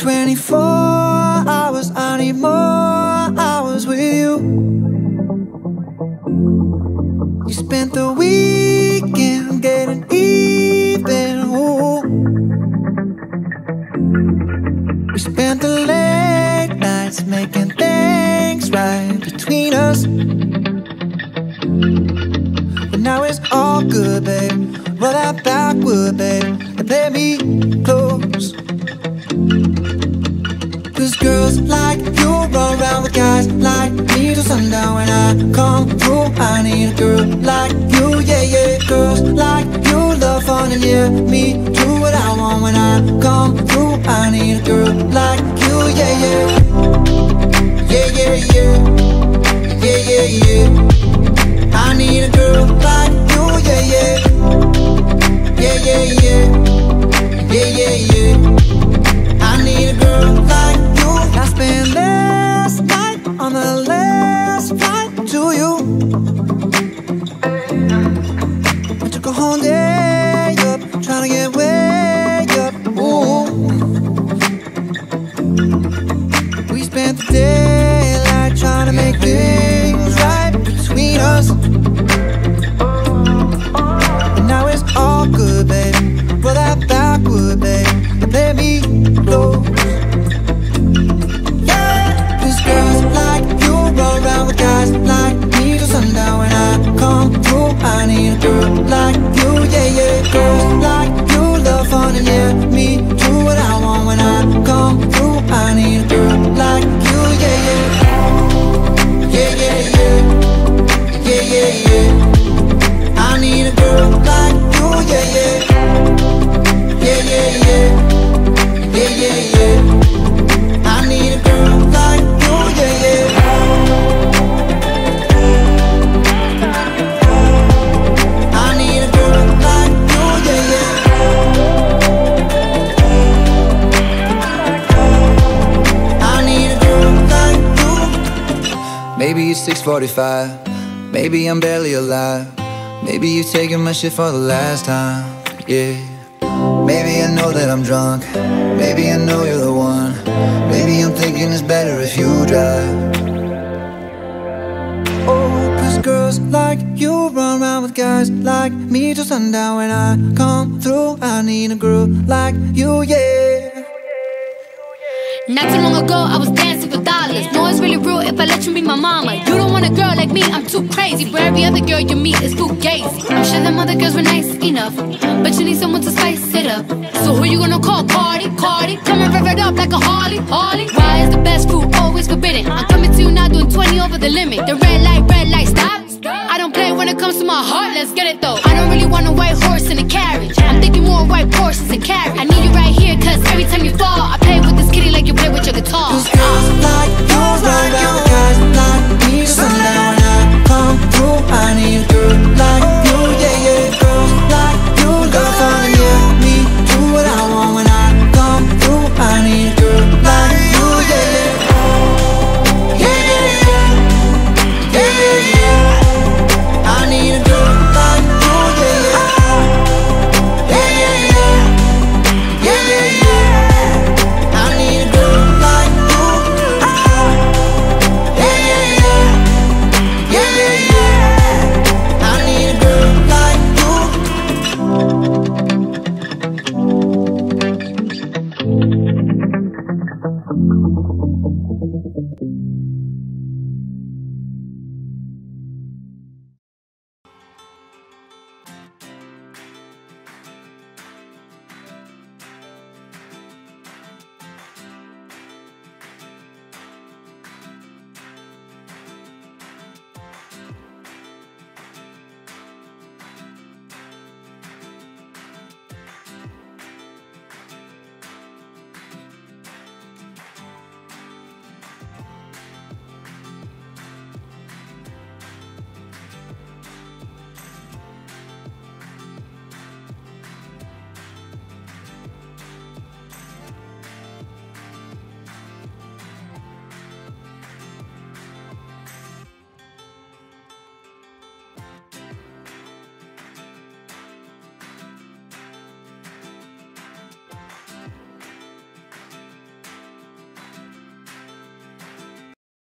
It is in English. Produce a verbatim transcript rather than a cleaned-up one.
twenty-four hours, I need more hours with you. You spent the weekend getting even, ooh. We spent the late nights making things right between us. But now it's all good, babe. Roll that backward, babe, and play me close. Cause girls like you run around with guys like me till sundown. When I come through, I need a girl like you, yeah, yeah. Girls like you love fun and yeah, me do what I want. When I come through, I need a girl like you, yeah, yeah. Yeah, yeah, yeah. Yeah, yeah, yeah. I need a girl like you, yeah, yeah. Yeah, yeah, yeah. Yeah, yeah, yeah. I need a girl like you. I spent last night on the last flight to you. I took a whole day up, trying to get way up, ooh. We spent the daylight trying to make things right between us. And now it's all good, baby. Roll that backward, babe, and play me close. Yeah, cause girls like you roll around with guys like me till sundown. When I come through, I need a girl like you, yeah, yeah. Girls like you love fun and yeah, me do what I want. When I come through, I need a girl like you, yeah, yeah. Yeah, yeah, yeah. Yeah, yeah, yeah. I need a girl like you, yeah, yeah. Yeah, yeah, yeah. Yeah, yeah, yeah. I need a girl like you, yeah, yeah. I need a girl like you, yeah, yeah. I need a girl like you. Maybe it's six forty-five. Maybe I'm barely alive. Maybe you're taking my shit for the last time, yeah. Maybe I know that I'm drunk. Maybe I know you're the one. Maybe I'm thinking it's better if you drive. Oh, cause girls like you run around with guys like me till sundown. When I come through, I need a girl like you, yeah. Not too long ago, I was dancing for dollars. No, it's really real if I let you be my mama. You don't want a girl like me, I'm too crazy. Where every other girl you meet is too gazy. I'm sure them other girls were nice enough, but you need someone to spice it up. So who you gonna call? Cardi, Cardi. Come and rev it up like a Harley, Harley. Why is the best food always forbidden? I'm coming to you now doing twenty over the limit. The red light, red light, stop. I don't play when it comes to my heart, let's get it though. I don't really want a white horse in a carriage. I'm thinking more white horses and carriage. I